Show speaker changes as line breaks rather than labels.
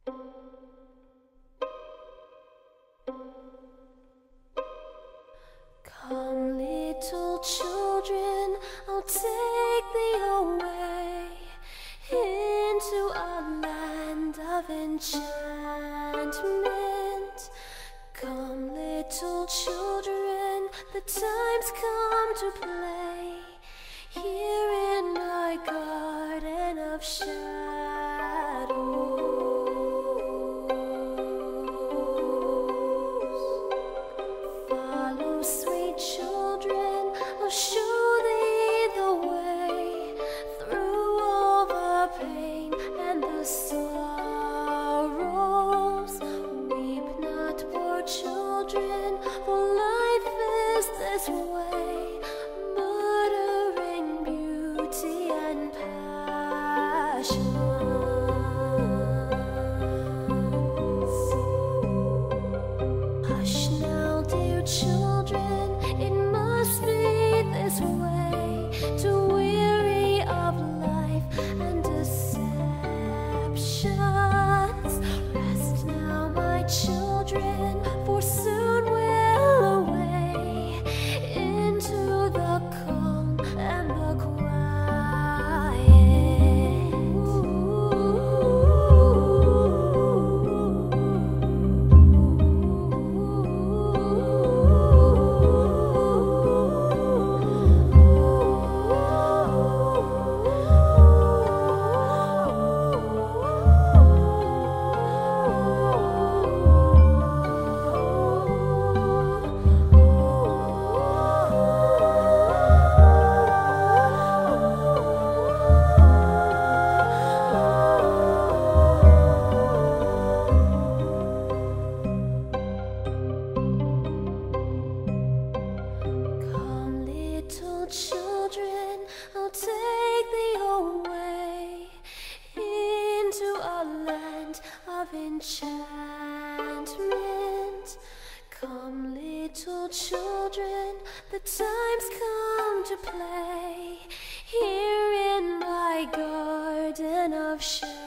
Come, little children, I'll take thee away into a land of enchantment. Come, little children, the time's come to play here in my garden of shadows. Follow, sweet children, I'll show thee the way through all the pain and the sorrows. Weep not, poor children, for life is this way, murdering beauty and passion. Hush now, dear children, it must be this way, to weary of life and deceptions. Rest now, my children, for soon we'll away into the calm and the quiet. Come, little children, I'll take thee away into a land of enchantment. Come, little children, the time's come to play here in my garden of shadows.